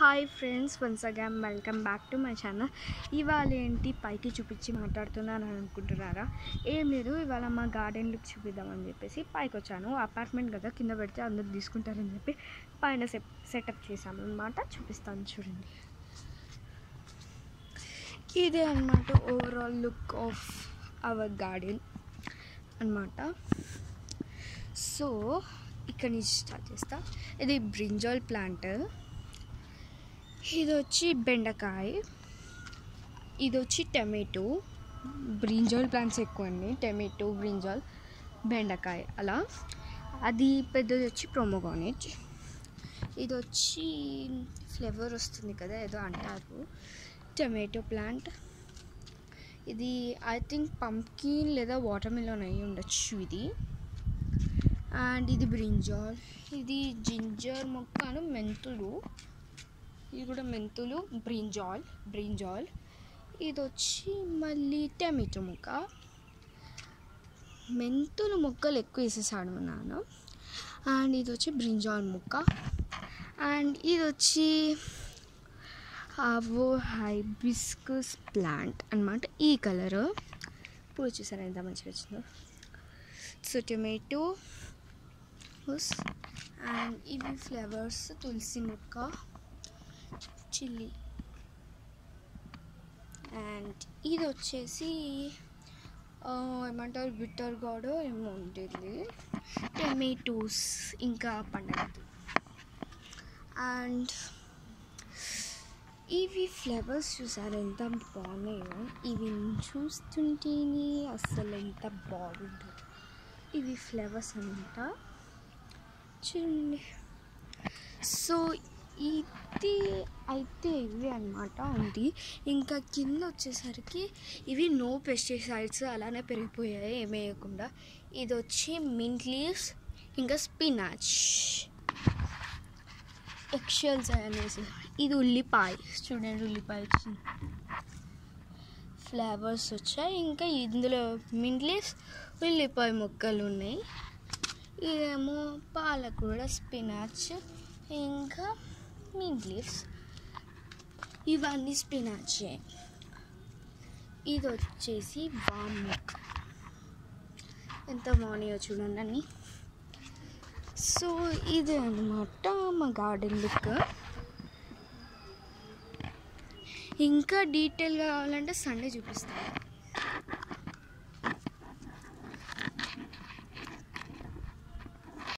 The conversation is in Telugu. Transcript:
Hi friends, once again welcome back to my channel. ఇవాళ ఏంటి పైకి చూపించి మాట్లాడుతున్నాను అనుకుంటున్నారా? ఏం లేదు, ఇవాళ మా గార్డెన్ లుక్ చూపిద్దామని చెప్పేసి పైకి వచ్చాను. అపార్ట్మెంట్ కదా, కింద పెడితే అందరు తీసుకుంటారని చెప్పి పైన సెటప్ చేసాము అనమాట. చూపిస్తాను చూడండి. ఇదే అనమాట overall look of our garden అనమాట. సో ఇక్కడ నుంచి స్టార్ట్ చేస్తా. ఇది బ్రింజాల్ ప్లాంట్, ఇది వచ్చి బెండకాయ, ఇది వచ్చి టమాటో. బ్రింజాల్ ప్లాంట్స్ ఎక్కువ అండి, టమాటో, బ్రింజాల్, బెండకాయ అలా. అది పెద్దది వచ్చి ప్రోమోగానేట్. ఇది వచ్చి ఫ్లేవర్ వస్తుంది కదా, ఏదో అంటారు, టమాటో ప్లాంట్. ఇది ఐ థింక్ పంప్కిన్ లేదా వాటర్ మిలన్ అయ్యి ఉండొచ్చు ఇది. అండ్ ఇది బ్రింజాల్, ఇది జింజర్ మొక్కను, మెంతులు, ఇది కూడా మెంతులు, బ్రింజాల్. ఇది వచ్చి మళ్ళీ టమాటో మొక్క. మెంతులు మొక్కలు ఎక్కువ వేసేసాడు మా నాన్న. అండ్ ఇది వచ్చి బ్రింజాల్ మొక్క. అండ్ ఇది వచ్చి హైబిస్కస్ ప్లాంట్ అనమాట. ఈ కలర్ ఇప్పుడు చూసాను ఎంత మంచిగా వచ్చిందో. సో టమాటో అండ్ ఇవి ఫ్లవర్స్, తులసి మొక్క, చిల్లీ. అండ్ ఇది వచ్చేసి ఏమంటారు, బిట్టర్ గార్డ్ ఏమో ఉంటుంది, టమాటోస్ ఇంకా పండగదు. అండ్ ఇవి ఫ్లవర్స్ చూసారు ఎంత బాగున్నాయో. ఇవి చూస్తుంటేనే అసలు ఎంత బాగుంటుంది. ఇవి ఫ్లవర్స్ అనమాట, చూడండి. సో ఇది అయితే ఇవి అనమాట ఉంది. ఇంకా కింద వచ్చేసరికి ఇవి నో పెస్టిసైడ్స్, అలానే పెరిగిపోయాయి ఏమి వేయకుండా. ఇది వచ్చి మింట్ లీవ్స్, ఇంకా స్పినాచ్, ఎక్షల్స్ అనేసి. ఇది ఉల్లిపాయ, చూడండి ఉల్లిపాయ వచ్చింది, ఫ్లవర్స్ వచ్చాయి. ఇంకా ఇందులో మింట్ లీవ్స్, ఉల్లిపాయ మొక్కలు ఉన్నాయి. ఇదేమో పాలకూర, స్పినాచ్, ఇంకా మింట్ లీవ్స్, ఇవన్నీ స్పినాచే. ఇది వచ్చేసి వామ్ మొక్క, ఎంత బాగున్నాయో చూడండి అన్నీ. సో ఇది అన్నమాట మా గార్డెన్ లుక్. ఇంకా డీటెయిల్గా కావాలంటే సండే చూపిస్తాను.